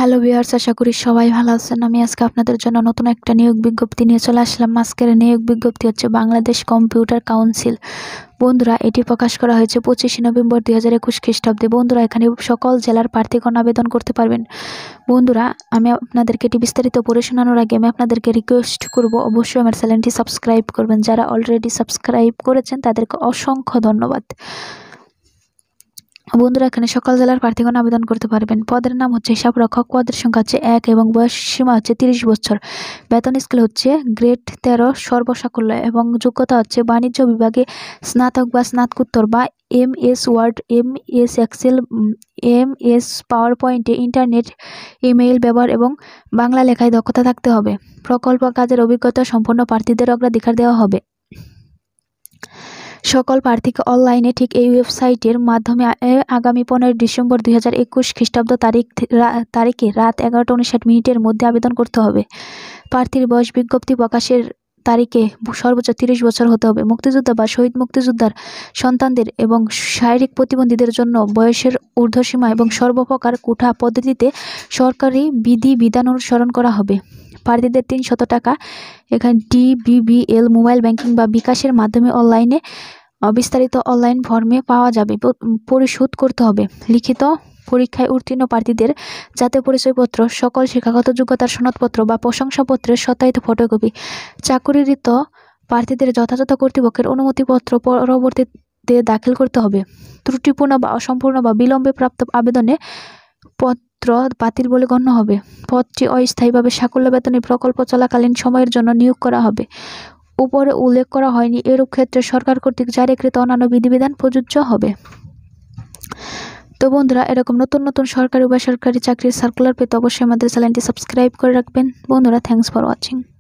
Hello viewers, আশা করি সবাই ভালো আছেন। আমি আজকে আপনাদের জন্য নতুন একটা নিয়োগ বিজ্ঞপ্তি নিয়ে চলে আসলাম। আজকের নিয়োগ বিজ্ঞপ্তি হচ্ছে বাংলাদেশ কম্পিউটার কাউন্সিল। বন্ধুরা, এটি প্রকাশ করা হয়েছে 25 নভেম্বর 2021 খ্রিস্টাব্দে। বন্ধুরা, এখানে সকল জেলার প্রার্থীগণ আবেদন করতে পারবেন। বন্ধুরা, আমি আপনাদেরকে এটি বিস্তারিত পড়ে শোনানোর আগে আমি আপনাদেরকে রিকোয়েস্ট করব, অবশ্যই আমার চ্যানেলটি সাবস্ক্রাইব করবেন। যারা অলরেডি সাবস্ক্রাইব করেছেন তাদেরকে অসংখ্য ধন্যবাদ। বন্ধুরা, এখানে সকল জেলার প্রার্থীগণ আবেদন করতে পারবেন। পদের নাম হচ্ছে হিসাব রক্ষক, পদের সংখ্যা হচ্ছে 1 এবং বয়স সীমা হচ্ছে 30 বছর। বেতন স্কেল হচ্ছে গ্রেড 13 সর্বসাকুল্য এবং যোগ্যতা হচ্ছে বাণিজ্য বিভাগে স্নাতক বা স্নাতকোত্তর বা MS Word, MS Excel, MS পাওয়ার পয়েন্টে, ইন্টারনেট, ইমেইল ব্যবহার এবং বাংলা লেখায় দক্ষতা থাকতে হবে। প্রকল্প কাজের অভিজ্ঞতা সম্পন্ন প্রার্থীদের অগ্রাধিকার দেওয়া হবে। সকল প্রার্থীকে অনলাইনে ঠিক এই ওয়েবসাইটের মাধ্যমে আগামী 15 ডিসেম্বর 2021 খ্রিস্টাব্দ তারিখে রাত 11:59 মধ্যে আবেদন করতে হবে। প্রার্থীর বয়স বিজ্ঞপ্তি প্রকাশের তারিখে সর্বোচ্চ 30 বছর হতে হবে। মুক্তিযোদ্ধা বা শহীদ মুক্তিযোদ্ধার সন্তানদের এবং শারীরিক প্রতিবন্ধীদের জন্য বয়সের ঊর্ধ্বসীমা এবং সর্বপ্রকার কোটা পদ্ধতিতে সরকারি বিধান অনুসরণ করা হবে। প্রার্থীদের 300 টাকা এখানে DBBL মোবাইল ব্যাংকিং বা বিকাশের মাধ্যমে অনলাইনে বিস্তারিত অনলাইন ফর্মে পাওয়া যাবে। পরিশোধ করতে হবে। লিখিত পরীক্ষায় উত্তীর্ণ প্রার্থীদের জাতীয় পরিচয়পত্র, সকল শিক্ষাগত যোগ্যতার সনদপত্র বা প্রশংসাপত্রের সত্যায়িত ফটোকপি, চাকুরিরত প্রার্থীদের যথাযথ কর্তৃপক্ষের অনুমতিপত্র পরবর্তীতে দাখিল করতে হবে। ত্রুটিপূর্ণ বা অসম্পূর্ণ বা বিলম্বে প্রাপ্ত আবেদনে পত্র বাতিল বলে গণ্য হবে। পদটি অস্থায়ীভাবে সাকুল্য বেতনে প্রকল্প চলাকালীন সময়ের জন্য নিয়োগ করা হবে। উপরে উল্লেখ করা হয়নি এরূপ ক্ষেত্রে সরকার কর্তৃক জারিকৃত অন্যান্য বিধিবিধান প্রযোজ্য হবে। তো বন্ধুরা, এরকম নতুন নতুন সরকারি বা বেসরকারি চাকরির সার্কুলার পেতে অবশ্যই আমাদের চ্যানেলটি সাবস্ক্রাইব করে রাখবেন। বন্ধুরা, থ্যাঙ্কস ফর ওয়াচিং।